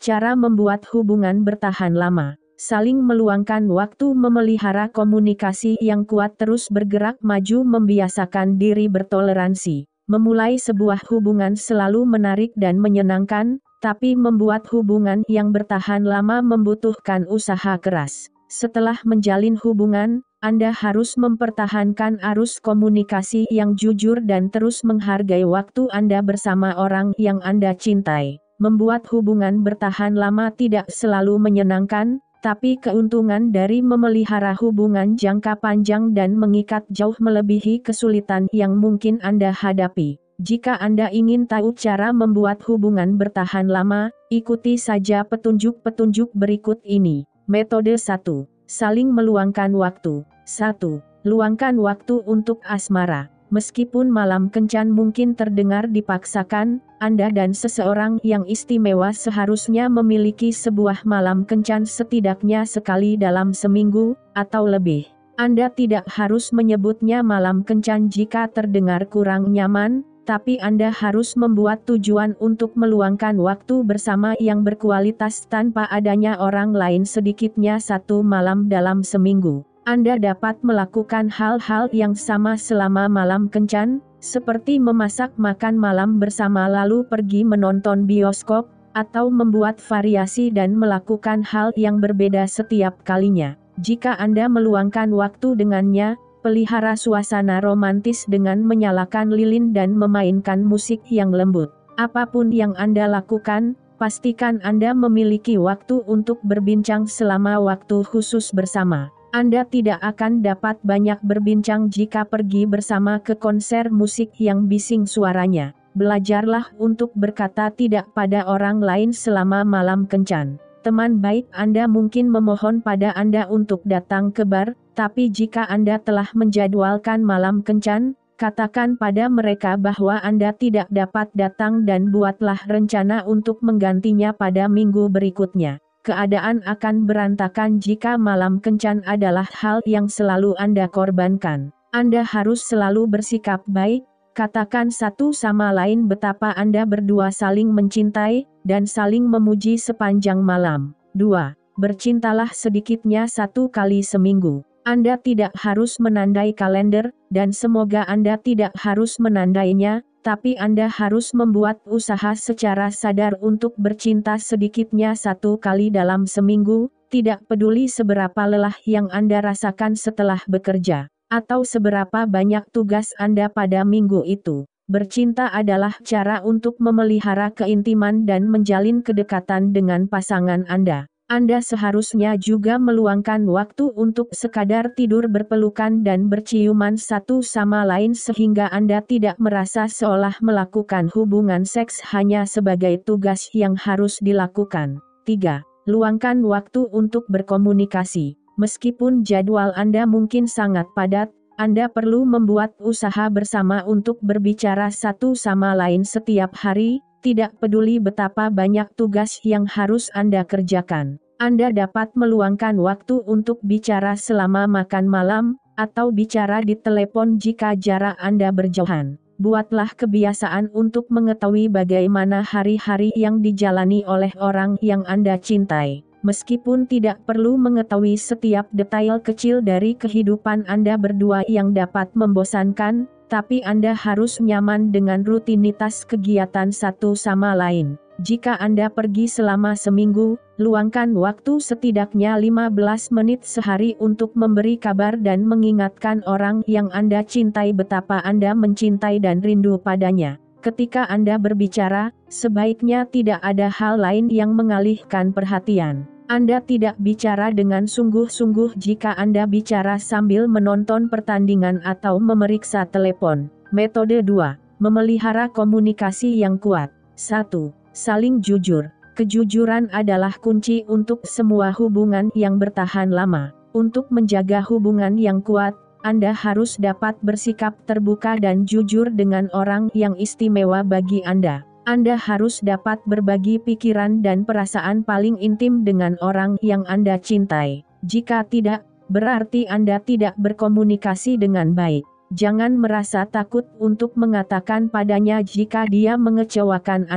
Cara membuat hubungan bertahan lama. Saling meluangkan waktu, memelihara komunikasi yang kuat, terus bergerak maju, membiasakan diri bertoleransi. Memulai sebuah hubungan selalu menarik dan menyenangkan, tapi membuat hubungan yang bertahan lama membutuhkan usaha keras. Setelah menjalin hubungan, Anda harus mempertahankan arus komunikasi yang jujur dan terus menghargai waktu Anda bersama orang yang Anda cintai. Membuat hubungan bertahan lama tidak selalu menyenangkan, tapi keuntungan dari memelihara hubungan jangka panjang dan mengikat jauh melebihi kesulitan yang mungkin Anda hadapi. Jika Anda ingin tahu cara membuat hubungan bertahan lama, ikuti saja petunjuk-petunjuk berikut ini. Metode 1. Saling meluangkan waktu. 1. Luangkan waktu untuk asmara. Meskipun malam kencan mungkin terdengar dipaksakan, Anda dan seseorang yang istimewa seharusnya memiliki sebuah malam kencan setidaknya sekali dalam seminggu, atau lebih. Anda tidak harus menyebutnya malam kencan jika terdengar kurang nyaman, tapi Anda harus membuat tujuan untuk meluangkan waktu bersama yang berkualitas tanpa adanya orang lain sedikitnya satu malam dalam seminggu. Anda dapat melakukan hal-hal yang sama selama malam kencan, seperti memasak makan malam bersama lalu pergi menonton bioskop, atau membuat variasi dan melakukan hal yang berbeda setiap kalinya. Jika Anda meluangkan waktu dengannya, pelihara suasana romantis dengan menyalakan lilin dan memainkan musik yang lembut. Apapun yang Anda lakukan, pastikan Anda memiliki waktu untuk berbincang selama waktu khusus bersama. Anda tidak akan dapat banyak berbincang jika pergi bersama ke konser musik yang bising suaranya. Belajarlah untuk berkata tidak pada orang lain selama malam kencan. Teman baik Anda mungkin memohon pada Anda untuk datang ke bar, tapi jika Anda telah menjadwalkan malam kencan, katakan pada mereka bahwa Anda tidak dapat datang dan buatlah rencana untuk menggantinya pada minggu berikutnya. Keadaan akan berantakan jika malam kencan adalah hal yang selalu Anda korbankan. Anda harus selalu bersikap baik, katakan satu sama lain betapa Anda berdua saling mencintai, dan saling memuji sepanjang malam. 2. Bercintalah sedikitnya satu kali seminggu. Anda tidak harus menandai kalender, dan semoga Anda tidak harus menandainya, tapi Anda harus membuat usaha secara sadar untuk bercinta sedikitnya satu kali dalam seminggu, tidak peduli seberapa lelah yang Anda rasakan setelah bekerja, atau seberapa banyak tugas Anda pada minggu itu. Bercinta adalah cara untuk memelihara keintiman dan menjalin kedekatan dengan pasangan Anda. Anda seharusnya juga meluangkan waktu untuk sekadar tidur berpelukan dan berciuman satu sama lain sehingga Anda tidak merasa seolah melakukan hubungan seks hanya sebagai tugas yang harus dilakukan. 3. Luangkan waktu untuk berkomunikasi. Meskipun jadwal Anda mungkin sangat padat, Anda perlu membuat usaha bersama untuk berbicara satu sama lain setiap hari. Tidak peduli betapa banyak tugas yang harus Anda kerjakan. Anda dapat meluangkan waktu untuk bicara selama makan malam, atau bicara di telepon jika jarak Anda berjauhan. Buatlah kebiasaan untuk mengetahui bagaimana hari-hari yang dijalani oleh orang yang Anda cintai. Meskipun tidak perlu mengetahui setiap detail kecil dari kehidupan Anda berdua yang dapat membosankan, tapi Anda harus nyaman dengan rutinitas kegiatan satu sama lain. Jika Anda pergi selama seminggu, luangkan waktu setidaknya 15 menit sehari untuk memberi kabar dan mengingatkan orang yang Anda cintai betapa Anda mencintai dan rindu padanya. Ketika Anda berbicara, sebaiknya tidak ada hal lain yang mengalihkan perhatian. Anda tidak bicara dengan sungguh-sungguh jika Anda bicara sambil menonton pertandingan atau memeriksa telepon. Metode 2. Memelihara komunikasi yang kuat. 1. Saling jujur. Kejujuran adalah kunci untuk semua hubungan yang bertahan lama. Untuk menjaga hubungan yang kuat, Anda harus dapat bersikap terbuka dan jujur dengan orang yang istimewa bagi Anda. Anda harus dapat berbagi pikiran dan perasaan paling intim dengan orang yang Anda cintai. Jika tidak, berarti Anda tidak berkomunikasi dengan baik. Jangan merasa takut untuk mengatakan padanya jika dia mengecewakan Anda.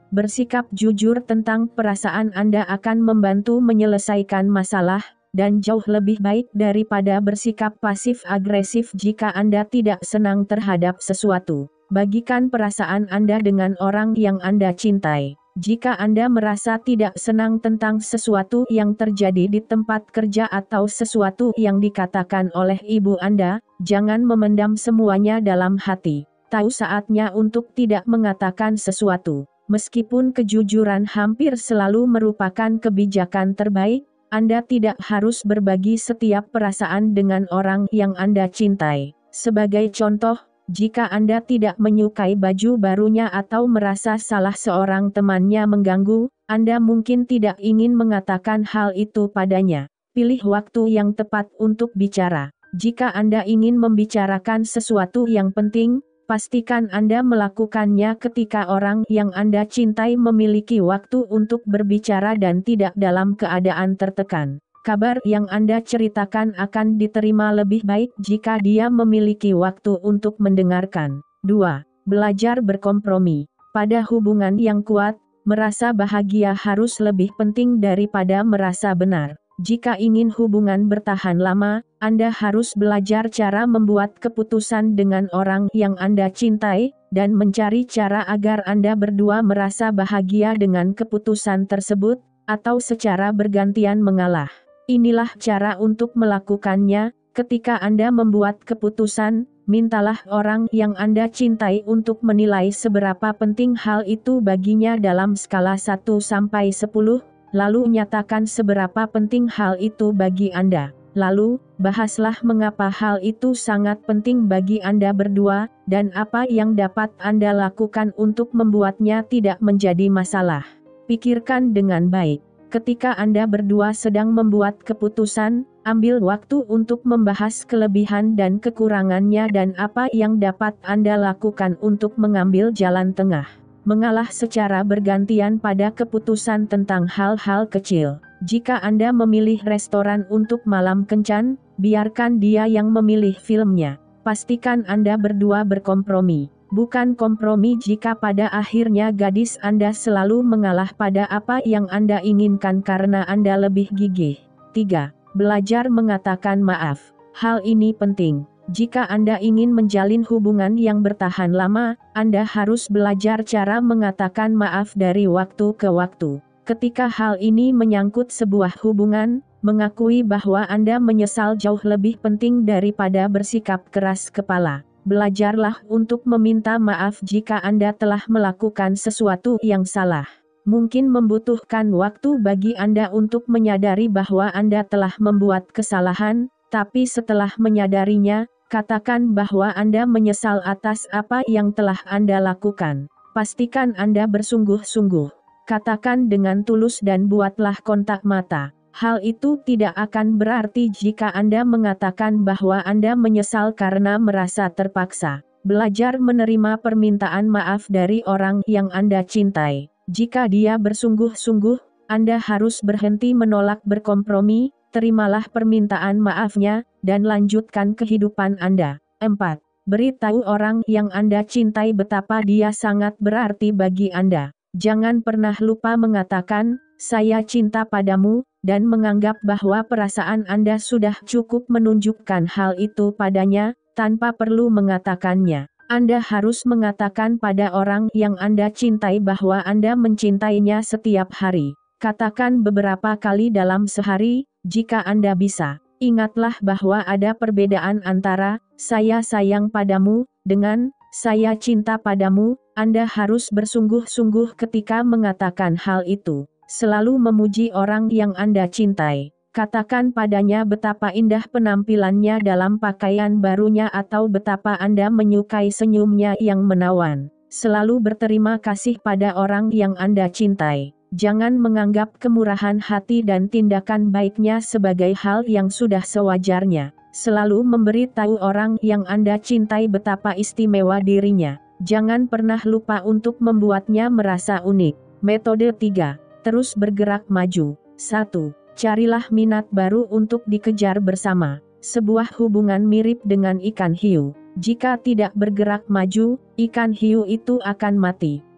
Bersikap jujur tentang perasaan Anda akan membantu menyelesaikan masalah, dan jauh lebih baik daripada bersikap pasif-agresif jika Anda tidak senang terhadap sesuatu. Bagikan perasaan Anda dengan orang yang Anda cintai. Jika Anda merasa tidak senang tentang sesuatu yang terjadi di tempat kerja atau sesuatu yang dikatakan oleh ibu Anda, jangan memendam semuanya dalam hati. Tahu saatnya untuk tidak mengatakan sesuatu. Meskipun kejujuran hampir selalu merupakan kebijakan terbaik, Anda tidak harus berbagi setiap perasaan dengan orang yang Anda cintai. Sebagai contoh, jika Anda tidak menyukai baju barunya atau merasa salah seorang temannya mengganggu, Anda mungkin tidak ingin mengatakan hal itu padanya. Pilih waktu yang tepat untuk bicara. Jika Anda ingin membicarakan sesuatu yang penting, pastikan Anda melakukannya ketika orang yang Anda cintai memiliki waktu untuk berbicara dan tidak dalam keadaan tertekan. Kabar yang Anda ceritakan akan diterima lebih baik jika dia memiliki waktu untuk mendengarkan. 2. Belajar berkompromi. Pada hubungan yang kuat, merasa bahagia harus lebih penting daripada merasa benar. Jika ingin hubungan bertahan lama, Anda harus belajar cara membuat keputusan dengan orang yang Anda cintai, dan mencari cara agar Anda berdua merasa bahagia dengan keputusan tersebut, atau secara bergantian mengalah. Inilah cara untuk melakukannya. Ketika Anda membuat keputusan, mintalah orang yang Anda cintai untuk menilai seberapa penting hal itu baginya dalam skala 1 sampai 10, lalu nyatakan seberapa penting hal itu bagi Anda. Lalu, bahaslah mengapa hal itu sangat penting bagi Anda berdua, dan apa yang dapat Anda lakukan untuk membuatnya tidak menjadi masalah. Pikirkan dengan baik. Ketika Anda berdua sedang membuat keputusan, ambil waktu untuk membahas kelebihan dan kekurangannya dan apa yang dapat Anda lakukan untuk mengambil jalan tengah. Mengalah secara bergantian pada keputusan tentang hal-hal kecil. Jika Anda memilih restoran untuk malam kencan, biarkan dia yang memilih filmnya. Pastikan Anda berdua berkompromi. Bukan kompromi jika pada akhirnya gadis Anda selalu mengalah pada apa yang Anda inginkan karena Anda lebih gigih. 3. Belajar mengatakan maaf. Hal ini penting. Jika Anda ingin menjalin hubungan yang bertahan lama, Anda harus belajar cara mengatakan maaf dari waktu ke waktu. Ketika hal ini menyangkut sebuah hubungan, mengakui bahwa Anda menyesal jauh lebih penting daripada bersikap keras kepala. Belajarlah untuk meminta maaf jika Anda telah melakukan sesuatu yang salah. Mungkin membutuhkan waktu bagi Anda untuk menyadari bahwa Anda telah membuat kesalahan, tapi setelah menyadarinya, katakan bahwa Anda menyesal atas apa yang telah Anda lakukan. Pastikan Anda bersungguh-sungguh. Katakan dengan tulus dan buatlah kontak mata. Hal itu tidak akan berarti jika Anda mengatakan bahwa Anda menyesal karena merasa terpaksa. Belajar menerima permintaan maaf dari orang yang Anda cintai. Jika dia bersungguh-sungguh, Anda harus berhenti menolak berkompromi, terimalah permintaan maafnya, dan lanjutkan kehidupan Anda. 4. Beritahu orang yang Anda cintai betapa dia sangat berarti bagi Anda. Jangan pernah lupa mengatakan, "Saya cinta padamu," dan menganggap bahwa perasaan Anda sudah cukup menunjukkan hal itu padanya, tanpa perlu mengatakannya. Anda harus mengatakan pada orang yang Anda cintai bahwa Anda mencintainya setiap hari. Katakan beberapa kali dalam sehari, jika Anda bisa. Ingatlah bahwa ada perbedaan antara "saya sayang padamu" dengan "saya cinta padamu." Anda harus bersungguh-sungguh ketika mengatakan hal itu. Selalu memuji orang yang Anda cintai. Katakan padanya betapa indah penampilannya dalam pakaian barunya atau betapa Anda menyukai senyumnya yang menawan. Selalu berterima kasih pada orang yang Anda cintai. Jangan menganggap kemurahan hati dan tindakan baiknya sebagai hal yang sudah sewajarnya. Selalu memberitahu orang yang Anda cintai betapa istimewa dirinya. Jangan pernah lupa untuk membuatnya merasa unik. Metode 3. Terus bergerak maju. 1. Carilah minat baru untuk dikejar bersama. Sebuah hubungan mirip dengan ikan hiu. Jika tidak bergerak maju, ikan hiu itu akan mati.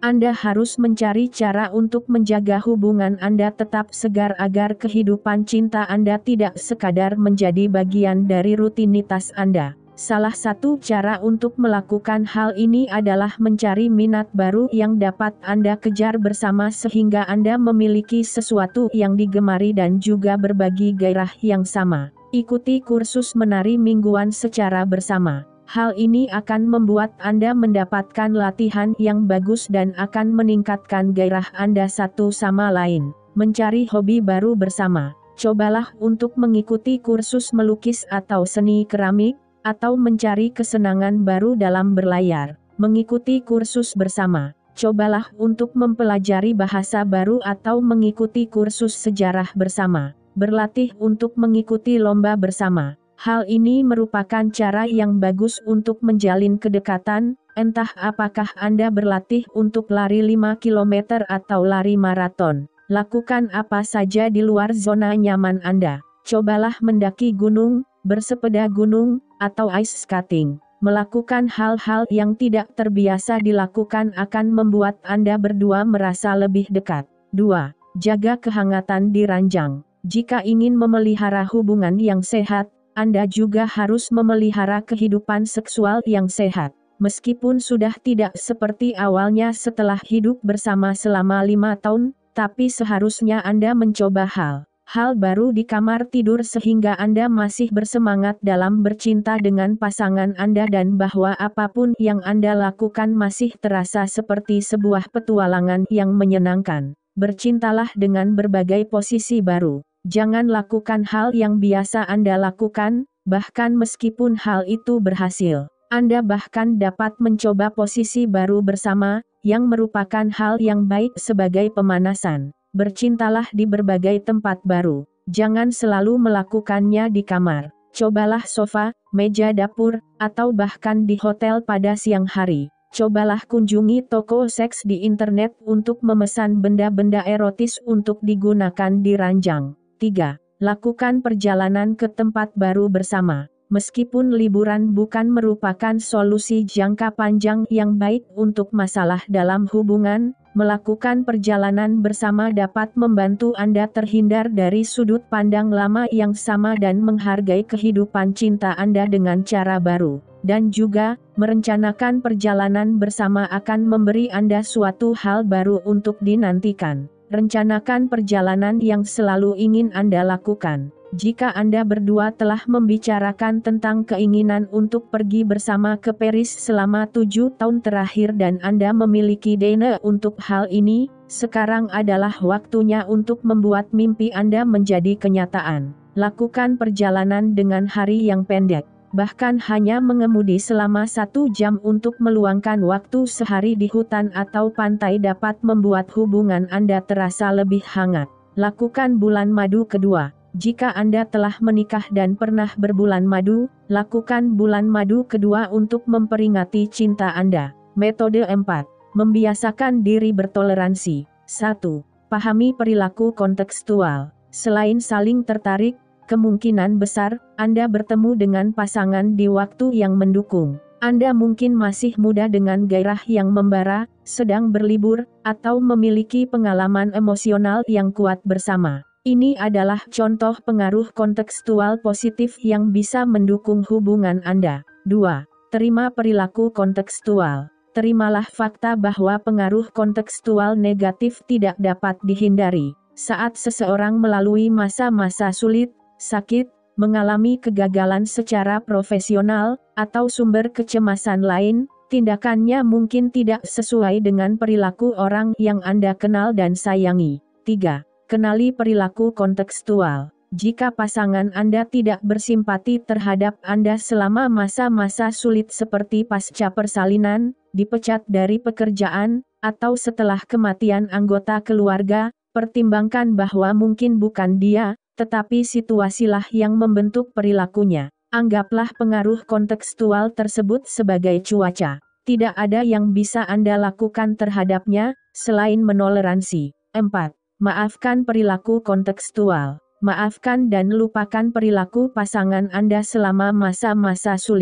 Anda harus mencari cara untuk menjaga hubungan Anda tetap segar agar kehidupan cinta Anda tidak sekadar menjadi bagian dari rutinitas Anda. Salah satu cara untuk melakukan hal ini adalah mencari minat baru yang dapat Anda kejar bersama sehingga Anda memiliki sesuatu yang digemari dan juga berbagi gairah yang sama. Ikuti kursus menari mingguan secara bersama. Hal ini akan membuat Anda mendapatkan latihan yang bagus dan akan meningkatkan gairah Anda satu sama lain. Mencari hobi baru bersama. Cobalah untuk mengikuti kursus melukis atau seni keramik, atau mencari kesenangan baru dalam berlayar. Mengikuti kursus bersama. Cobalah untuk mempelajari bahasa baru atau mengikuti kursus sejarah bersama. Berlatih untuk mengikuti lomba bersama. Hal ini merupakan cara yang bagus untuk menjalin kedekatan, entah apakah Anda berlatih untuk lari 5 km atau lari maraton. Lakukan apa saja di luar zona nyaman Anda. Cobalah mendaki gunung, bersepeda gunung, atau ice skating. Melakukan hal-hal yang tidak terbiasa dilakukan akan membuat Anda berdua merasa lebih dekat. 2. Jaga kehangatan di ranjang. Jika ingin memelihara hubungan yang sehat, Anda juga harus memelihara kehidupan seksual yang sehat. Meskipun sudah tidak seperti awalnya setelah hidup bersama selama 5 tahun, tapi seharusnya Anda mencoba hal baru di kamar tidur sehingga Anda masih bersemangat dalam bercinta dengan pasangan Anda dan bahwa apapun yang Anda lakukan masih terasa seperti sebuah petualangan yang menyenangkan. Bercintalah dengan berbagai posisi baru. Jangan lakukan hal yang biasa Anda lakukan, bahkan meskipun hal itu berhasil. Anda bahkan dapat mencoba posisi baru bersama, yang merupakan hal yang baik sebagai pemanasan. Bercintalah di berbagai tempat baru. Jangan selalu melakukannya di kamar. Cobalah sofa, meja dapur, atau bahkan di hotel pada siang hari. Cobalah kunjungi toko seks di internet untuk memesan benda-benda erotis untuk digunakan di ranjang. 3. Lakukan perjalanan ke tempat baru bersama. Meskipun liburan bukan merupakan solusi jangka panjang yang baik untuk masalah dalam hubungan, melakukan perjalanan bersama dapat membantu Anda terhindar dari sudut pandang lama yang sama dan menghargai kehidupan cinta Anda dengan cara baru. Dan juga, merencanakan perjalanan bersama akan memberi Anda suatu hal baru untuk dinantikan. Rencanakan perjalanan yang selalu ingin Anda lakukan. Jika Anda berdua telah membicarakan tentang keinginan untuk pergi bersama ke Paris selama 7 tahun terakhir dan Anda memiliki dana untuk hal ini, sekarang adalah waktunya untuk membuat mimpi Anda menjadi kenyataan. Lakukan perjalanan dengan hari yang pendek. Bahkan hanya mengemudi selama 1 jam untuk meluangkan waktu sehari di hutan atau pantai dapat membuat hubungan Anda terasa lebih hangat. Lakukan bulan madu kedua. Jika Anda telah menikah dan pernah berbulan madu, lakukan bulan madu kedua untuk memperingati cinta Anda. Metode 4. Membiasakan diri bertoleransi. 1. Pahami perilaku kontekstual. Selain saling tertarik, kemungkinan besar Anda bertemu dengan pasangan di waktu yang mendukung. Anda mungkin masih muda dengan gairah yang membara, sedang berlibur, atau memiliki pengalaman emosional yang kuat bersama. Ini adalah contoh pengaruh kontekstual positif yang bisa mendukung hubungan Anda. 2. Terima perilaku kontekstual. Terimalah fakta bahwa pengaruh kontekstual negatif tidak dapat dihindari. Saat seseorang melalui masa-masa sulit, sakit, mengalami kegagalan secara profesional, atau sumber kecemasan lain, tindakannya mungkin tidak sesuai dengan perilaku orang yang Anda kenal dan sayangi. 3. Kenali perilaku kontekstual. Jika pasangan Anda tidak bersimpati terhadap Anda selama masa-masa sulit seperti pasca persalinan, dipecat dari pekerjaan, atau setelah kematian anggota keluarga, pertimbangkan bahwa mungkin bukan dia, tetapi situasilah yang membentuk perilakunya. Anggaplah pengaruh kontekstual tersebut sebagai cuaca. Tidak ada yang bisa Anda lakukan terhadapnya, selain menoleransi. 4. Maafkan perilaku kontekstual. Maafkan dan lupakan perilaku pasangan Anda selama masa-masa sulit.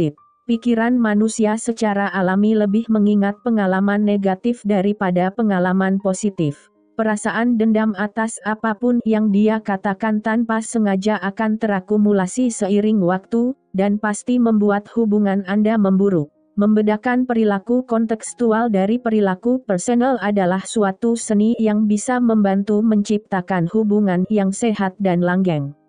Pikiran manusia secara alami lebih mengingat pengalaman negatif daripada pengalaman positif. Perasaan dendam atas apapun yang dia katakan tanpa sengaja akan terakumulasi seiring waktu, dan pasti membuat hubungan Anda memburuk. Membedakan perilaku kontekstual dari perilaku personal adalah suatu seni yang bisa membantu menciptakan hubungan yang sehat dan langgeng.